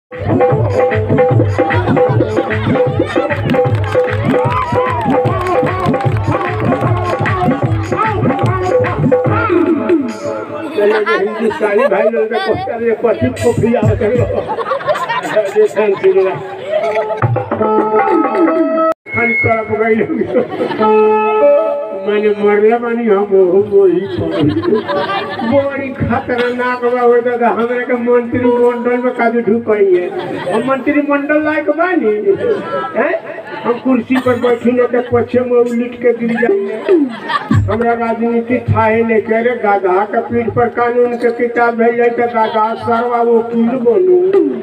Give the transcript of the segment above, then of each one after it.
हिंदुस्तानी भाई लोग पश्चिम को भी मैंने मरला मानी हम वही बड़ी खतरनाक दादा हमारे के मंत्रिमंडल में काजू ढुकई है हम मंत्रिमंडल लायक बानी हम कुर्सी पर बैठी न के पीछे में उलट के गिर जाइए हमरा राजनीति थाहे नहीं करे गाधा के पीठ पर कानून के किताब भेज जाए तो गाधा सरवा वकील बनू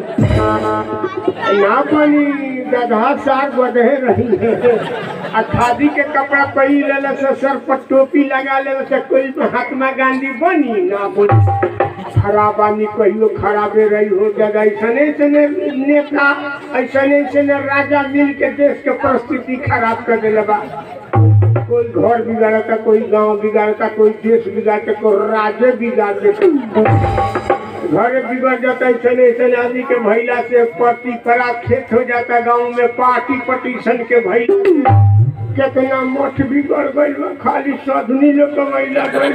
ना बनी गाधा साग बदहे रही है आ खादी के कपड़ा पहन से सर पर टोपी लगा ले से कोई महात्मा गांधी बनी ना बनी खराब आदमी कहियो खराबे रही हो दादा ऐसा नेता ऐसा राजा मिल के देश के परिस्थिति खराब कर दिले बा कोई घर बिगाड़ता कोई गांव बिगाड़ता कोई देश बिगाड़ता कोई राज्य बिगाड़ देता घर बिगड़ जाता ऐसा आदमी के भैला से पति परा खेत हो जाता गांव में पार्टी पटिशन के भैला कितना मठ बिगड़ गई खाली सदनी लोग कमैला गई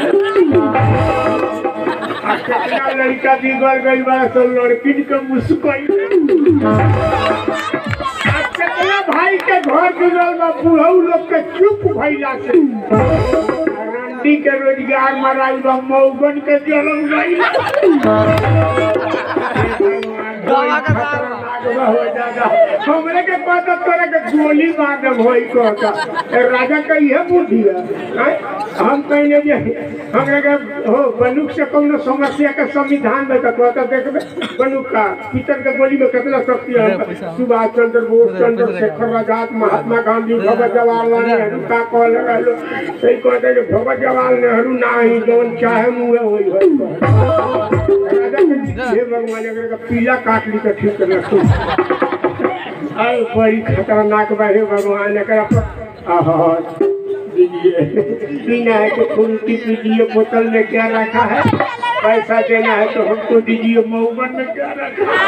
कितना लड़का बिगड़ गई बड़ा सब लड़की के मुस्कई कितना भाई के घर बिगड़ बुढ़ऊ लोग के चुप भैला से रंडी के रोजगार मराई बा मौगन के जन्म गई हमरे के पता तोरा के गोली मार दे भई कहता राजा का यह बुद्धि है हम कहने जे हमरे के हो बंदूक से कोनो समस्या का संविधान में तो कहता देखबे बंदूक का पितर के गोली में कितना शक्ति है सुभाष चंद्र बोस चंद्रशेखर आजाद महात्मा गांधी भगत जवाहरलाल नेहरू का कॉल रहलो सही कहते जे भगत जवाहरलाल नेहरू नाही जोन चाहे मुंह होई राजा के भगवान अगर का पीला काट ली तो ठीक करना बड़ी खतरनाक बाहे भगवान दीजिए पीना है तो खुलती पीजिए बोतल में क्या रखा है पैसा देना है तो हमको दीजिए मऊबन में क्या रखा है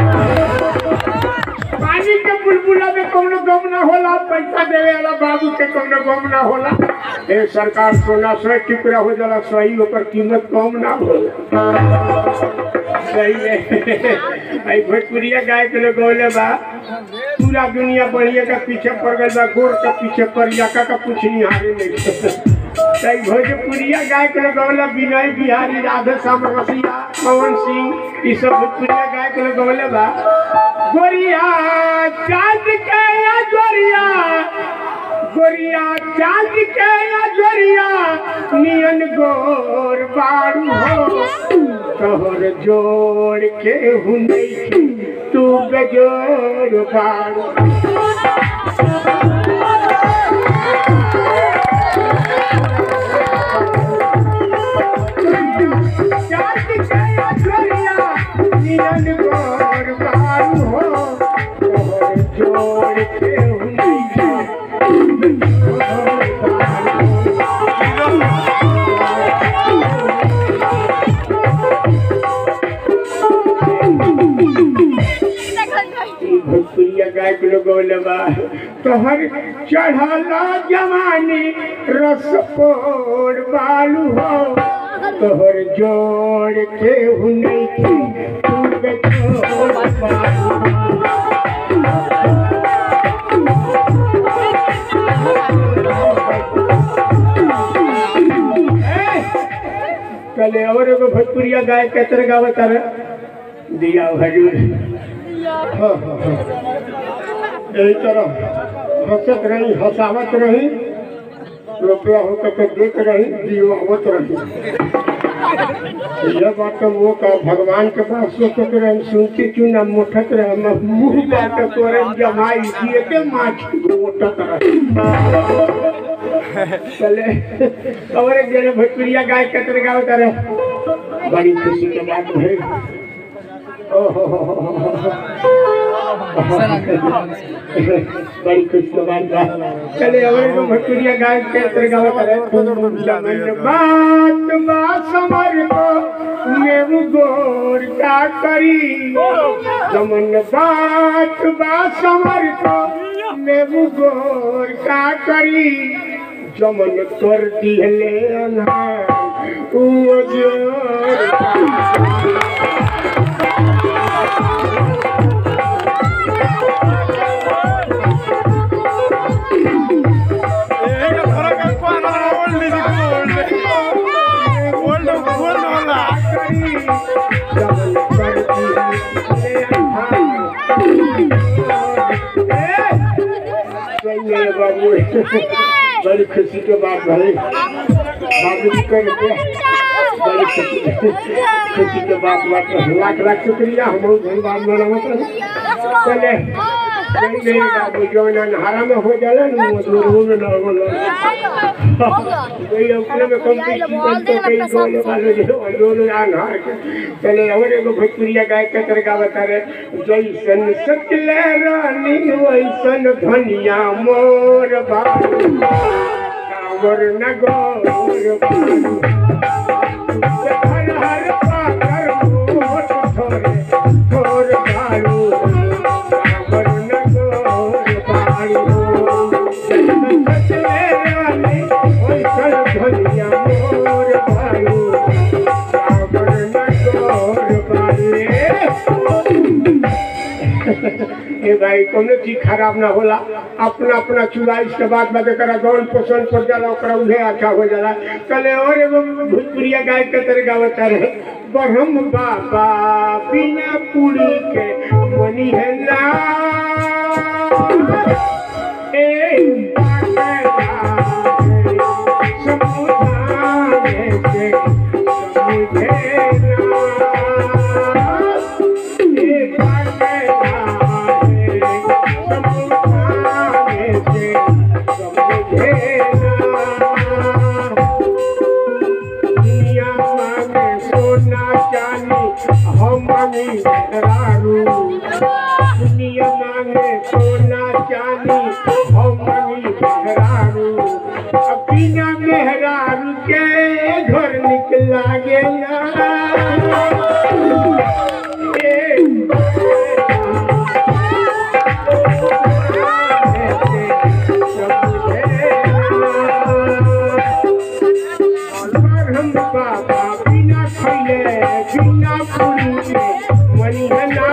पानी के बुलबुला में कोनो गम ना होला पैसा देवे वाला बाबू के कोनो गम ना होला ए सरकार सोना 100 टुकड़ा हो जाला सही ओकर कीमत कम ना होला सही है भाई भोजपुरिया गाय के लोग बोले बा पूरा दुनिया बढ़िया का पीछे पड़ गई बा गोर का पीछे परिया का पूछनी हारे नहीं सही भोजपुरिया गाय के लोग बोले विनय बिहारी राधे श्याम रसिया पवन सिंह ये सब भोजपुरिया गाय के लोग बोले बा गोरिया चांद के या गोरिया गोरिया चांद के या गोरिया नियन गोर बारू हो तोहर जोड़ के हुनई तू बेजोड़ बारू चांद के या गोरिया नियन गोर बारू हो तोहर जोड़ के हुनई गाय के लोग तोहर चढ़ला जवानी रसकोर बालू हो तोहर जोड़ के हुनई तू बेजोड़ बालू चले और एगो भोजपुरिया गाय केतर गावत रे दिया हजूर यही तरह हंसत रही हंसावत रही रुपया होकर के देख रही जीवावत रही यह बात तो वो का भगवान के पास सोचत रहे सुनती चुना मोटत रहे मुँह बात तोरे जमाई दिए के माछ मोटत रहे चले और एक जने भोजपुरिया गाय कतर गावत रहे बड़ी खुशी के बात है ओहो बड़ी खुश की बात है। चले और को भटुरिया गाय के तरगावा करे बात बा समर को मेरू गोर का करी जमन बात बा समर को मेरू गोर का करी जमन कर दिले अनहार ओ जोर बाबू बड़ी खुशी के बात भाई बाबू जी को बड़ी खुशी के बात लाख लाख शुक्रिया हम धन्यवाद मनावत चले नहीं बाबू जो नहारा में हो जाला ना वो में ना हो कोई अपने में कंपटीशन तो कई गोले वाले जो दोनों नहार के चले और एगो भोजपुरिया गाय के तरह बता रहे जैसन सकले रानी वैसन धनिया मोर बाबू कावर न गोर बाबू हर हर पाकर मोट थोरे थोर बालू कावर न गोर बालू जैसन सकले रानी वैसन धनिया मोर बालू कावर न गोर बालू ये भाई कोनो चीज खराब ना होला अपना अपना चुनाव के बाद में करा गौन पसंद पर जाला ओकरा उहे अच्छा हो जाला कले और एगो भोजपुरिया गाय के तरह गावता रहे ब्रह्म बाबा बिना पूरी के मनी है ना ए दुनिया मांगे सोना चांदी हम मनी मेहरारू बिना मेहरारू के घर निकला गेला हम बाबा बिना खैले बिना पूरी मनी हना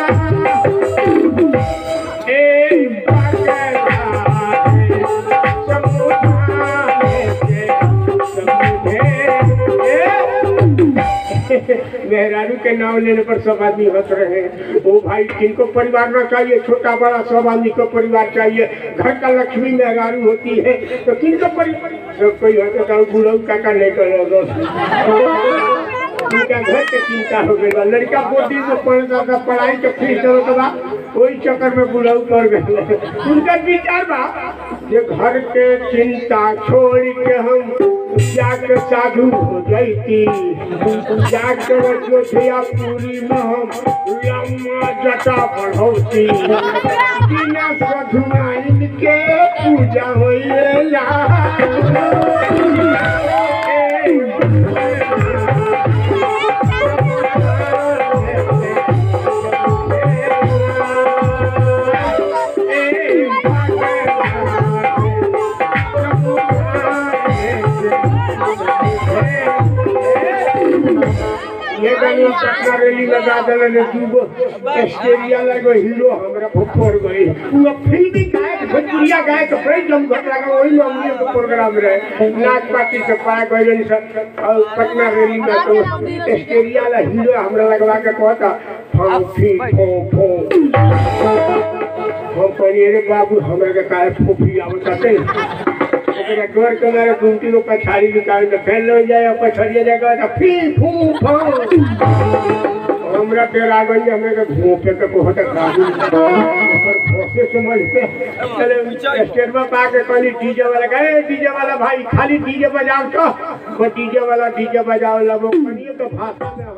मेहरारू के नाम लेने पर सब आदमी हंस रहे हैं ओ भाई किनको परिवार ना चाहिए छोटा बड़ा सब आदमी को परिवार चाहिए घर का लक्ष्मी मेहरारू होती है तो किनको परिवार सब कोई होता बुढ़ऊ काका नहीं करो उनका घर के चिंता हो गई लड़का बोर्डिंग में पढ़ता था पढ़ाई के फीस चलो तो वही चक्कर में बुढ़ऊ कर गए उनका विचार बा ये घर के चिंता छोड़ के हम जाकर साधु हो जाती जाकर जोधिया पूरी में हम लम्बा जटा बढ़ौती बिना साधुआइन के पूजा होइला ये गाड़ी पटना रैली लगा देले दूगो स्टेरिया लगो हीरो हमरा फुफर गई वो फिल्मी गायक भोजपुरिया गायक बड़ी जम घट लगा वही हमने के प्रोग्राम रहे नाच पार्टी से पाए गइल सब पटना रैली में तो स्टेरिया ला हीरो हमरा लगवा के कहता फौफी फो हम रे बाबू हमरा के काहे फूफी आवता थे घर के मेरे गुमटी को पछाड़ी निकाल के फैल हो जाए पछड़िया जाएगा तो फी फू फो हमरा के रागन हमें के घोपे के बहुत काबू पर भोसे समझ के चले स्टेज में पा के कहली डीजे वाला गए डीजे वाला भाई खाली डीजे बजाओ तो वो डीजे वाला डीजे बजाओ लगो कनिए तो भाषा में